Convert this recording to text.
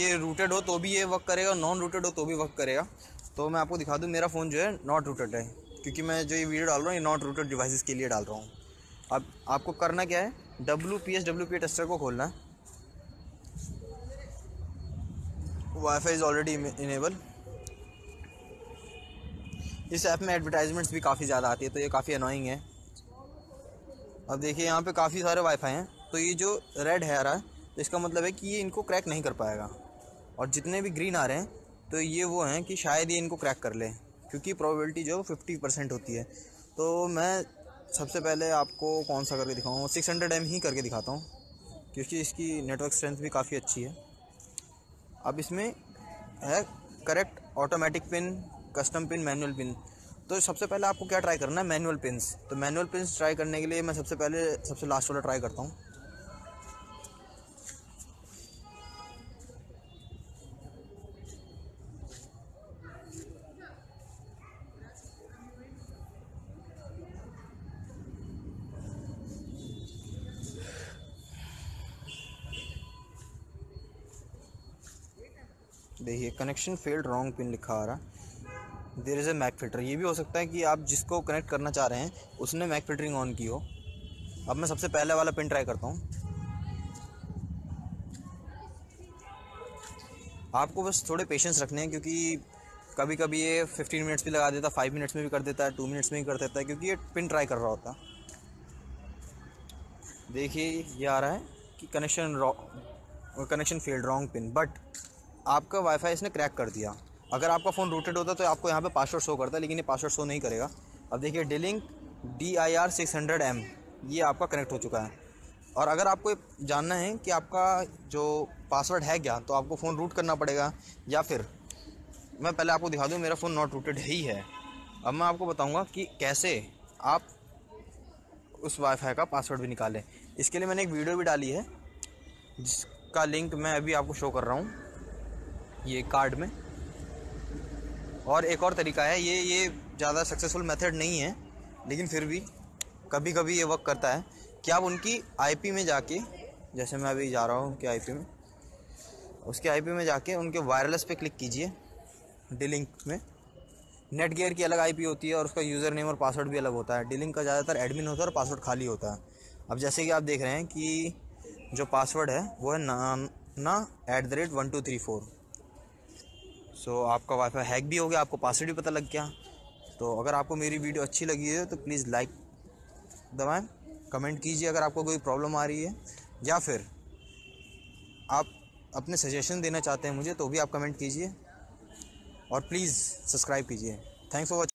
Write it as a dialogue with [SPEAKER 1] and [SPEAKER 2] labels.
[SPEAKER 1] ये रूटेड हो तो भी ये वर्क करेगा, नॉन रूटेड हो तो भी वर्क करेगा। तो मैं आपको दिखा दूँ, मेरा फ़ोन जो है नॉट रूटेड है, क्योंकि मैं जो ये वीडियो डाल रहा हूँ ये नॉट रूटेड डिवाइसेस के लिए डाल रहा हूँ। अब आपको करना क्या है, WPA टेस्टर को खोलना है। WiFi is already enable. इस ऐप में एडवर्टाइजमेंट्स भी काफ़ी ज़्यादा आती है, तो ये काफ़ी अनोइंग है। अब देखिए यहाँ पे काफ़ी सारे वाईफाई हैं, तो ये जो रेड है आ रहा है तो इसका मतलब है कि ये इनको क्रैक नहीं कर पाएगा, और जितने भी ग्रीन आ रहे हैं तो ये वो हैं कि शायद ये इनको क्रैक कर ले, क्योंकि प्रोबेबिलिटी जो 50% होती है। तो मैं सबसे पहले आपको कौन सा करके दिखाऊँ, 600M ही करके दिखाता हूँ, क्योंकि इसकी नेटवर्क स्ट्रेंथ भी काफ़ी अच्छी है। अब इसमें है correct automatic pin, custom pin, manual pin. तो सबसे पहले आपको क्या ट्राई करना है, मैनुअल पिन्स। तो मैनुअल पिन्स ट्राई करने के लिए मैं सबसे लास्ट वाला ट्राई करता हूँ। देखिए कनेक्शन फेल्ड, रॉन्ग पिन लिखा आ रहा है। There is a MAC filter. ये भी हो सकता है कि आप जिसको कनेक्ट करना चाह रहे हैं उसने मैक फिल्टरिंग ऑन की हो। अब मैं सबसे पहले वाला पिन ट्राई करता हूँ। आपको बस थोड़े पेशेंस रखने हैं, क्योंकि कभी कभी ये 15 मिनट्स भी लगा देता है, 5 मिनट्स में भी कर देता है, 2 मिनट्स में भी कर देता है, क्योंकि ये पिन ट्राई कर रहा होता है। देखिए ये आ रहा है कि connection failed, wrong pin, but आपका वाईफाई इसने क्रैक कर दिया। अगर आपका फ़ोन रूटेड होता तो आपको यहाँ पे पासवर्ड शो करता, लेकिन ये पासवर्ड शो नहीं करेगा। अब देखिए D-Link DIR 600M ये आपका कनेक्ट हो चुका है। और अगर आपको जानना है कि आपका जो पासवर्ड है क्या, तो आपको फ़ोन रूट करना पड़ेगा, या फिर मैं पहले आपको दिखा दूँ, मेरा फ़ोन नॉट रूटेड ही है। अब मैं आपको बताऊँगा कि कैसे आप उस वाईफाई का पासवर्ड भी निकालें। इसके लिए मैंने एक वीडियो भी डाली है, जिसका लिंक मैं अभी आपको शो कर रहा हूँ ये कार्ड में। और एक और तरीका है, ये ज़्यादा सक्सेसफुल मेथड नहीं है, लेकिन फिर भी कभी कभी ये वर्क करता है, कि आप उनकी IP में जाके, जैसे मैं अभी जा रहा हूँ उनके IP में, उसके IP में जाके उनके वायरलेस पे क्लिक कीजिए। D-Link में नेटगियर की अलग IP होती है और उसका यूज़र नेम और पासवर्ड भी अलग होता है। D-Link का ज़्यादातर एडमिन होता है और पासवर्ड खाली होता है। अब जैसे कि आप देख रहे हैं कि जो पासवर्ड है वो है ना @1234। सो आपका वाईफाई हैक भी हो गया, आपको पासवर्ड भी पता लग गया। तो अगर आपको मेरी वीडियो अच्छी लगी है तो प्लीज़ लाइक दबाएं, कमेंट कीजिए अगर आपको कोई प्रॉब्लम आ रही है, या फिर आप अपने सजेशन देना चाहते हैं मुझे तो भी आप कमेंट कीजिए, और प्लीज़ सब्सक्राइब कीजिए। Thanks for watching.